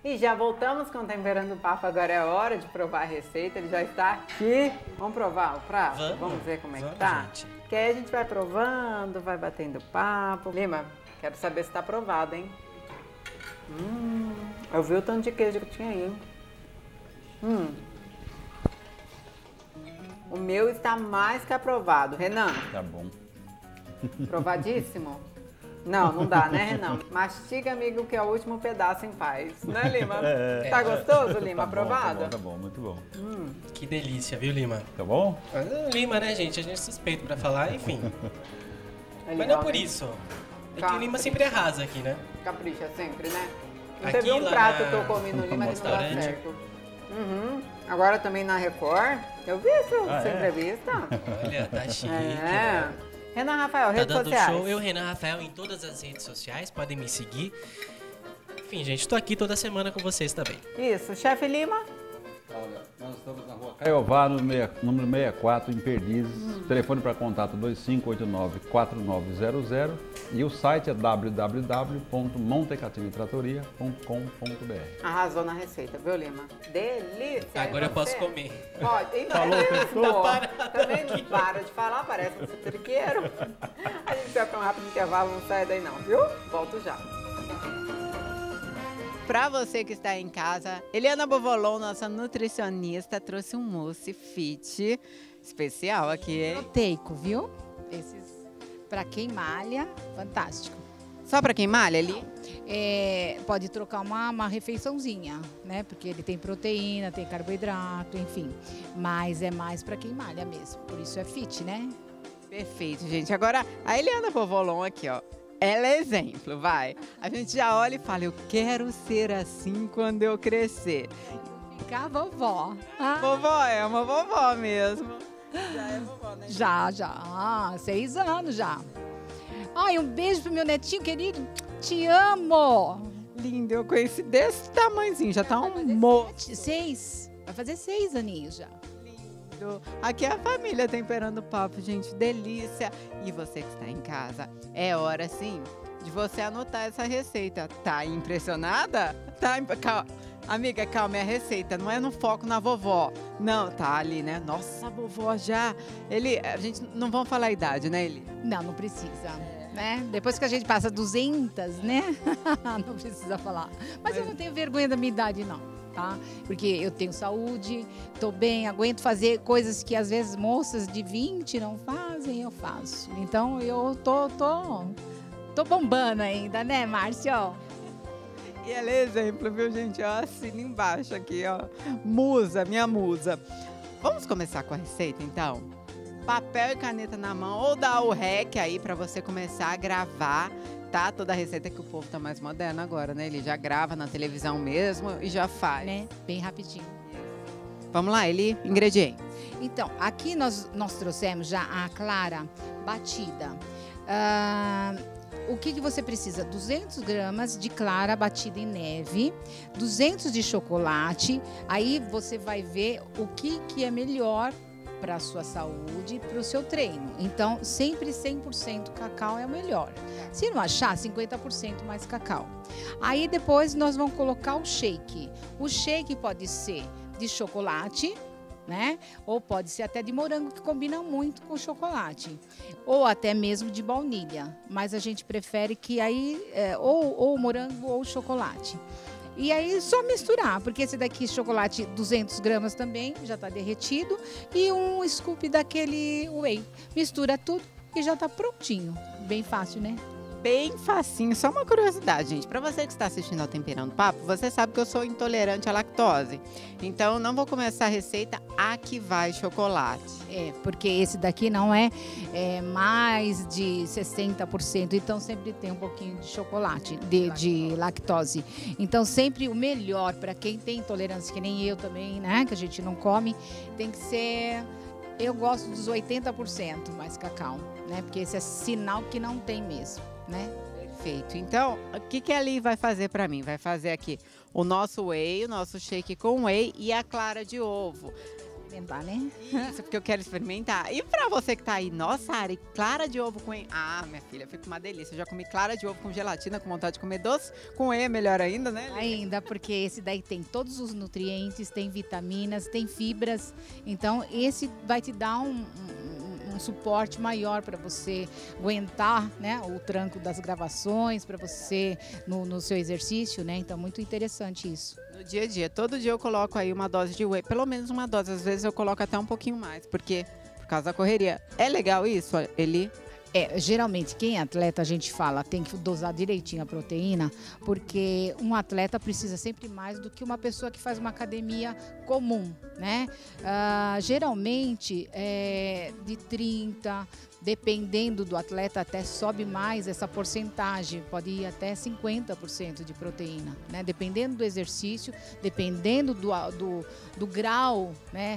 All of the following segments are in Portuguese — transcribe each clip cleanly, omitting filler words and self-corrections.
E já voltamos com o Temperando o Papo, agora é a hora de provar a receita, ele já está aqui. Vamos provar o prato? Vamos ver como é que tá? Gente. Que aí a gente vai provando, vai batendo papo. Lima, quero saber se tá aprovado, hein? Eu vi o tanto de queijo que tinha aí, hein? O meu está mais que aprovado. Renan, Tá bom. provadíssimo? Não, não dá, né, Renan? Mastiga, amigo, que é o último pedaço em paz. Né, Lima? Tá gostoso, Lima? Tá bom, Aprovado? tá bom, muito bom. Que delícia, viu, Lima? Tá bom? Lima, né, gente? A gente é suspeito pra falar, enfim. É Mas legal, não por né? isso. É que Tá. o Lima sempre arrasa aqui, né? Capricha sempre, né? Não Aqui, teve um lá prato na- que eu comi no Lima que não dá restaurante. certo. Agora também na Record. Eu vi essa Ah, é? entrevista. Olha, tá chique. É. Renan Rafael, Tá redes dando sociais. show. Eu, Renan Rafael, em todas as redes sociais. Podem me seguir. Enfim, gente, tô aqui toda semana com vocês também. Isso, chefe Lima. Olha, nós estamos na rua Caiová, número 64, em Perdizes. Telefone para contato 2589-4900 e o site é www.montecatinhotratoria.com.br. Arrasou na receita, viu, Lima? Delícia! Agora E eu posso você? comer. Pode. E Falou, pessoal. Também não para de falar, parece um citriqueiro. A gente vai para um rápido intervalo, não sai daí não, viu? Volto já. Para você que está em casa, Eliana Bovolon, nossa nutricionista, trouxe um mousse fit especial aqui, hein? Proteico, viu? Esses, pra quem malha, fantástico. Só para quem malha ali? Pode trocar uma refeiçãozinha, né? Porque ele tem proteína, tem carboidrato, enfim. Mas é mais pra quem malha mesmo. Por isso é fit, né? Perfeito, gente. Agora, a Eliana Bovolon aqui, ó. Ela é exemplo, vai. A gente já olha e fala, eu quero ser assim quando eu crescer. Ficar vovó. Ah, Vovó é uma vovó mesmo. Já é vovó, né? já. 6 anos já. Ai, um beijo pro meu netinho querido. Te amo. Lindo, eu conheci desse tamanhozinho, já tá um moço. 6. Vai fazer 6 aninhos já. Lindo. Aqui é a família Temperando o Papo, gente, delícia. E você que está em casa, é hora sim de você anotar essa receita. Tá impressionada? Amiga, calma, é a receita, não é no foco na vovó. Não, tá ali, né? Nossa, a vovó já. A gente não vamos falar a idade, né, Eli? Não precisa. Né? Depois que a gente passa 200, né? Não precisa falar. Mas eu não tenho vergonha da minha idade, não, tá? Porque eu tenho saúde, tô bem, aguento fazer coisas que às vezes moças de 20 não fazem, eu faço. Então eu tô bombando ainda, né, Márcio? E ela é exemplo, viu, gente? Ó, assina embaixo aqui, ó. Musa, minha musa. Vamos começar com a receita, então? Papel e caneta na mão, ou dá o REC aí pra você começar a gravar, tá? Toda a receita que o povo tá mais moderno agora, né? Ele já grava na televisão mesmo e já faz. Né? Bem rapidinho. Vamos lá, Eli, ingredientes. Então, aqui nós trouxemos já a clara batida. O que você precisa? 200 gramas de clara batida em neve, 200 de chocolate. Aí você vai ver o que é melhor para a sua saúde, para o seu treino. Então, sempre 100% cacau é o melhor. Se não achar, 50% mais cacau. Aí depois nós vamos colocar o shake. O shake pode ser de chocolate, né? Ou pode ser até de morango, que combina muito com chocolate. Ou até mesmo de baunilha. Mas a gente prefere que aí, ou morango ou chocolate. E aí só misturar, porque esse daqui, chocolate 200 gramas também, já está derretido. E um scoop daquele whey. Mistura tudo e já está prontinho. Bem fácil, né? Bem facinho. Só uma curiosidade, gente. Para você que está assistindo ao Temperando Papo, você sabe que eu sou intolerante à lactose. Então, não vou começar a receita a que vai chocolate. Porque esse daqui não é mais de 60%, então sempre tem um pouquinho de chocolate, de lactose. Então sempre o melhor para quem tem intolerância, que nem eu também, né, que a gente não come, tem que ser, eu gosto dos 80% mais cacau, né, porque esse é sinal que não tem mesmo, né. Perfeito. Então, o que a Eli vai fazer para mim? Vai fazer aqui o nosso whey, o nosso shake com whey e a clara de ovo. experimentar, né? Isso, porque eu quero experimentar. E pra você que tá aí, nossa, Ari, clara de ovo com whey. Ah, minha filha, fica uma delícia. Eu já comi clara de ovo com gelatina, com vontade de comer doce. Com whey é melhor ainda, né, Lili? Ainda, porque esse daí tem todos os nutrientes, tem vitaminas, tem fibras. Então, esse vai te dar um suporte maior para você aguentar, né, o tranco das gravações, para você no seu exercício, né? Então, muito interessante isso. No dia a dia, todo dia eu coloco aí uma dose de whey, pelo menos uma dose, às vezes eu coloco até um pouquinho mais, porque por causa da correria. É legal isso, Eli? Geralmente, quem é atleta, a gente fala, tem que dosar direitinho a proteína, porque um atleta precisa sempre mais do que uma pessoa que faz uma academia comum, né? Geralmente, de 30, dependendo do atleta, até sobe mais essa porcentagem, pode ir até 50% de proteína, né? Dependendo do exercício, dependendo do grau, né,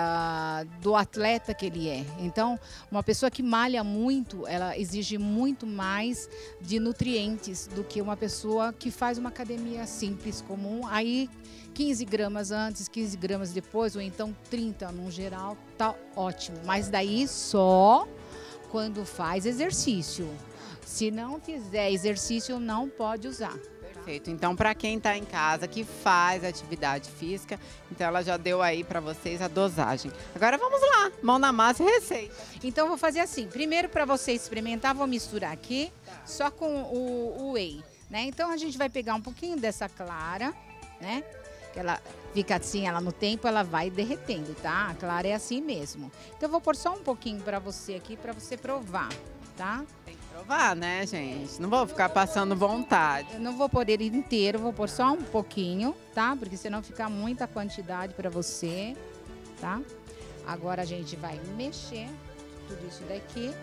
do atleta que ele é. Então, uma pessoa que malha muito, ela exige muito mais de nutrientes do que uma pessoa que faz uma academia simples, comum. Aí, 15 gramas antes, 15 gramas depois, ou então 30 no geral, tá ótimo. Mas daí só quando faz exercício. Se não fizer exercício, não pode usar. Perfeito. Então, para quem está em casa, que faz atividade física, então ela já deu aí para vocês a dosagem. Agora vamos lá, mão na massa e receita. Então, eu vou fazer assim. Primeiro, para você experimentar, vou misturar aqui, só com o whey, né? Então, a gente vai pegar um pouquinho dessa clara, né? Que ela fica assim, ela no tempo, ela vai derretendo, tá? A clara é assim mesmo. Então, eu vou pôr só um pouquinho para você aqui, para você provar, tá? Tem que provar, né, gente? Não vou ficar passando vontade. Eu não vou pôr ele inteiro, vou pôr só um pouquinho, tá? Porque senão fica muita quantidade para você, tá? Agora a gente vai mexer tudo isso daqui.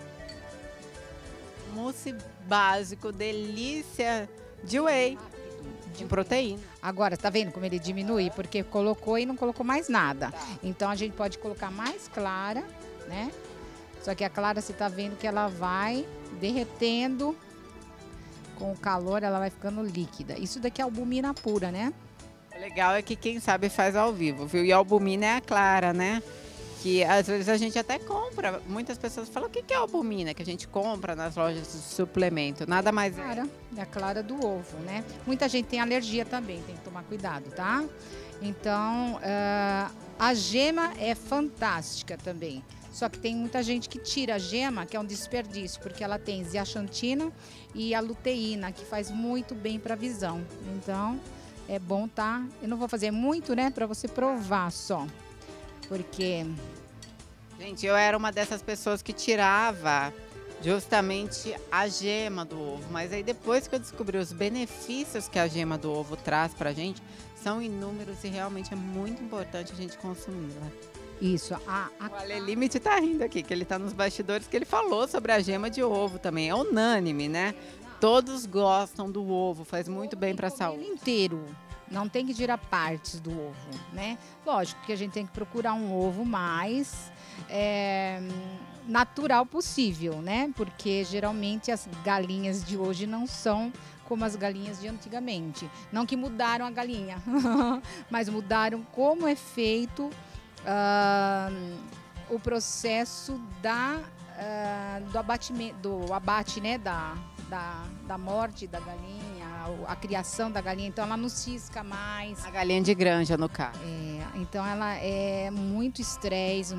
Mousse básico, delícia de whey, de proteína. Agora, tá vendo como ele diminui? Porque colocou e não colocou mais nada. Tá. Então, a gente pode colocar mais clara, né? Só que a clara, você tá vendo que ela vai derretendo. Com o calor, ela vai ficando líquida. Isso daqui é albumina pura, né? O legal é que quem sabe faz ao vivo, viu? E a albumina é a clara, né? Que às vezes a gente até compra. Muitas pessoas falam, o que é albumina? Que a gente compra nas lojas de suplemento. Nada mais É a clara do ovo, né? Muita gente tem alergia também, tem que tomar cuidado, tá? Então, a gema é fantástica também. Só que tem muita gente que tira a gema, que é um desperdício, porque ela tem zeaxantina e a luteína, que faz muito bem para a visão. Então, é bom, tá? Eu não vou fazer muito, né? Para você provar só. Porque... Gente, eu era uma dessas pessoas que tirava justamente a gema do ovo. Mas aí depois que eu descobri os benefícios que a gema do ovo traz pra gente, são inúmeros e realmente é muito importante a gente consumi-la. Isso. O Ale Limite tá rindo aqui, que ele tá nos bastidores, que ele falou sobre a gema de ovo também. É unânime, né? Todos gostam do ovo, faz muito bem pra saúde. Ele inteiro. Não tem que tirar partes do ovo, né? Lógico que a gente tem que procurar um ovo mais natural possível, né? Porque geralmente as galinhas de hoje não são como as galinhas de antigamente. Não que mudaram a galinha, mas mudaram como é feito o processo do abate, né? Da morte da galinha, a criação da galinha, então ela não cisca mais. A galinha de granja, no caso. Então ela é muito estresse,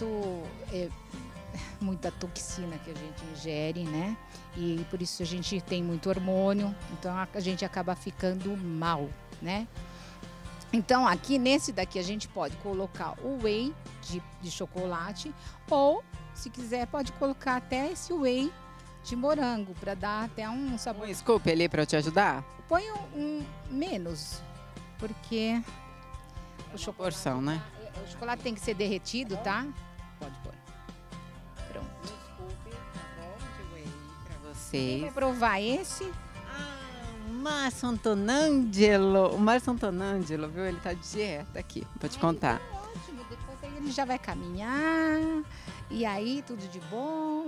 muita toxina que a gente ingere, né? E por isso a gente tem muito hormônio, então a gente acaba ficando mal, né? Então aqui nesse daqui a gente pode colocar o whey de chocolate ou, se quiser, pode colocar até esse whey de morango, para dar até um sabor. Um scoop ali para eu te ajudar? Põe um menos, porque o chocolate, porção, né? O chocolate tem que ser derretido, tá? Pode pôr. Pronto. Um scoop, tá bom, de whey para Quem vocês. vai provar esse? Márcio Antonangelo. O Márcio Antonangelo, viu? Ele tá de dieta aqui, vou te contar. Ótimo, depois aí ele já vai caminhar. E aí, tudo de bom,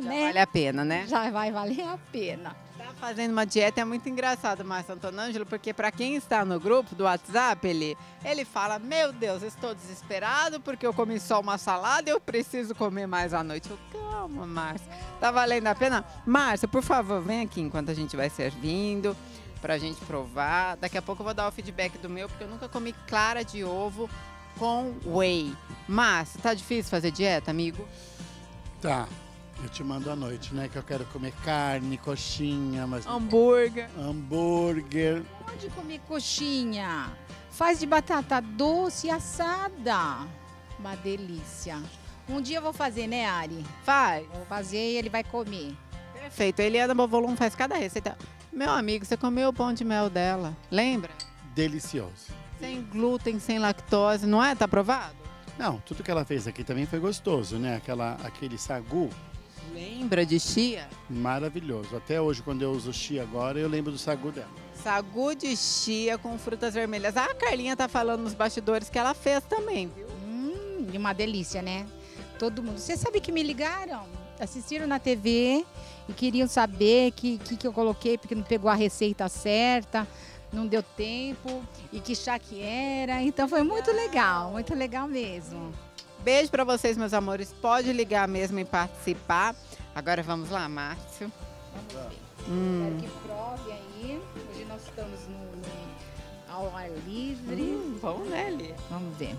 né? Vale a pena, né? Já vai valer a pena. Tá fazendo uma dieta é muito engraçado, Márcio Antonângelo, porque para quem está no grupo do WhatsApp, ele fala: meu Deus, estou desesperado porque eu comi só uma salada e eu preciso comer mais à noite. Eu, calma, Márcio, tá valendo a pena? Márcio, por favor, vem aqui enquanto a gente vai servindo pra gente provar. Daqui a pouco eu vou dar o feedback do meu, porque eu nunca comi clara de ovo com whey. Márcio, tá difícil fazer dieta, amigo? Tá. Eu te mando à noite, né? Que eu quero comer carne, coxinha, mas Hambúrguer. hambúrguer. Pode comer coxinha. Faz de batata doce assada. Uma delícia. Um dia eu vou fazer, né, Ari? Faz. Vou fazer e ele vai comer. Perfeito. A Eliana Bovolum faz cada receita. Meu amigo, você comeu o pão de mel dela. Lembra? Delicioso. Sem glúten, sem lactose, não é? Tá aprovado? Não, tudo que ela fez aqui também foi gostoso, né? Aquele sagu, Lembra de chia? maravilhoso. Até hoje, quando eu uso chia agora, eu lembro do sagu dela. Sagu de chia com frutas vermelhas. Ah, a Carlinha tá falando nos bastidores que ela fez também, viu? E uma delícia, né? Todo mundo. Você sabe que me ligaram? Assistiram na TV e queriam saber que eu coloquei porque não pegou a receita certa, não deu tempo e que chá que era. Então foi muito legal mesmo. Beijo pra vocês, meus amores. Pode ligar mesmo e participar. Agora vamos lá, Márcio. Vamos ver. Quero que prove aí. Hoje nós estamos ao ar livre. Bom, né, Li? Vamos ver.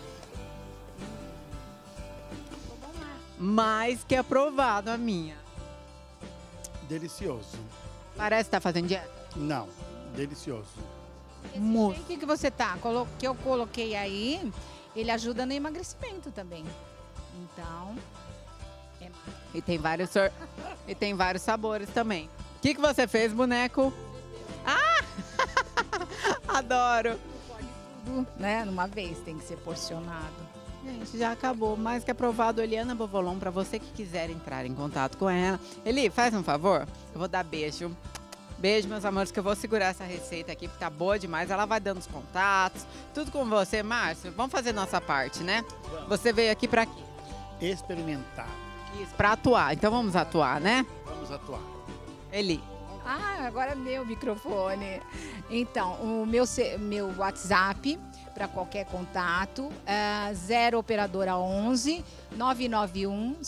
Mais que aprovado a minha. Delicioso. Parece que tá fazendo dieta. Não, delicioso. Moço. O que você tá? Que eu coloquei aí, ele ajuda no emagrecimento também. Então, E tem vários sabores também. O que você fez, boneco? Ah! Adoro. tudo, né? Numa vez, tem que ser porcionado. Gente, já acabou. Mais que aprovado, Eliana Bovolon, para você que quiser entrar em contato com ela. Eli, faz um favor. Eu vou dar beijo. Beijo, meus amores, que eu vou segurar essa receita aqui, porque tá boa demais. Ela vai dando os contatos. Tudo com você, Márcio. Vamos fazer nossa parte, né? Você veio aqui para quê? Experimentar. Isso, para atuar. Então vamos atuar, né? Vamos atuar. Eli. Ah, agora é meu microfone. Então, o meu WhatsApp para qualquer contato é 0 operadora 11 991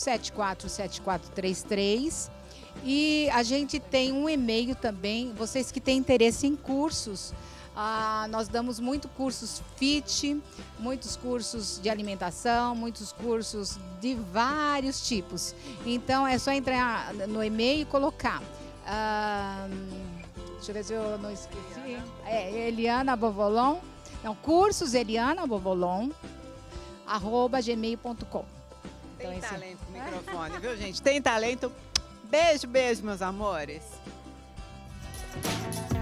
747433. E a gente tem um e-mail também, vocês que têm interesse em cursos. Nós damos muitos cursos fit, muitos cursos de alimentação, muitos cursos de vários tipos. Então é só entrar no e-mail e colocar. Deixa eu ver se eu não esqueci. Eliana Bovolon. Não, cursos Eliana Bovolon @gmail.com. Tem talento com o microfone, viu, gente? Tem talento. Beijo, beijo, meus amores.